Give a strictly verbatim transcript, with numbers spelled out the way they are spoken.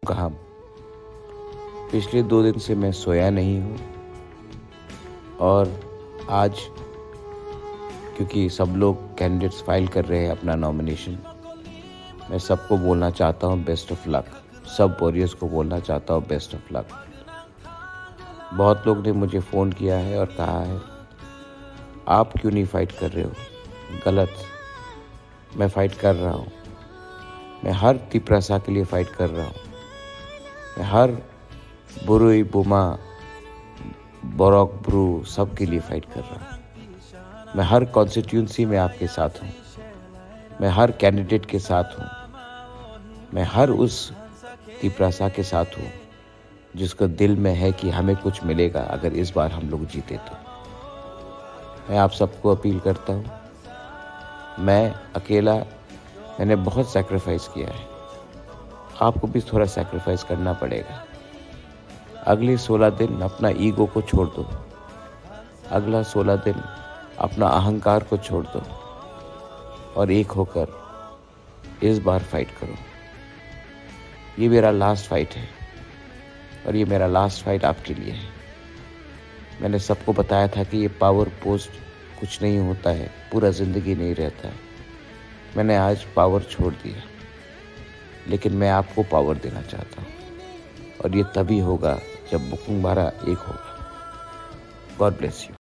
कहाँ। पिछले दो दिन से मैं सोया नहीं हूँ और आज क्योंकि सब लोग कैंडिडेट्स फाइल कर रहे हैं अपना नॉमिनेशन, मैं सबको बोलना चाहता हूँ बेस्ट ऑफ लक। सब वॉरियर्स को बोलना चाहता हूँ बेस्ट ऑफ लक। बहुत लोग ने मुझे फ़ोन किया है और कहा है आप क्यों नहीं फ़ाइट कर रहे हो। गलत, मैं फ़ाइट कर रहा हूँ। मैं हर तिपरासा के लिए फ़ाइट कर रहा हूँ। मैं हर बुरुई बुमा बोरक ब्रू सब के लिए फ़ाइट कर रहा हूँ। मैं हर कॉन्स्टिट्यूंसी में आपके साथ हूँ। मैं हर कैंडिडेट के साथ हूँ। मैं हर उस तिपरासा के साथ हूँ जिसको दिल में है कि हमें कुछ मिलेगा अगर इस बार हम लोग जीते तो। मैं आप सबको अपील करता हूँ, मैं अकेला मैंने बहुत सैक्रिफाइस किया है, आपको भी थोड़ा सैक्रिफाइस करना पड़ेगा। अगले सोलह दिन अपना ईगो को छोड़ दो। अगला सोलह दिन अपना अहंकार को छोड़ दो और एक होकर इस बार फाइट करो। ये मेरा लास्ट फाइट है और ये मेरा लास्ट फाइट आपके लिए है। मैंने सबको बताया था कि ये पावर पोस्ट कुछ नहीं होता है, पूरा ज़िंदगी नहीं रहता है। मैंने आज पावर छोड़ दिया, लेकिन मैं आपको पावर देना चाहता हूँ और ये तभी होगा जब बुकुंग बारा एक होगा। God bless you.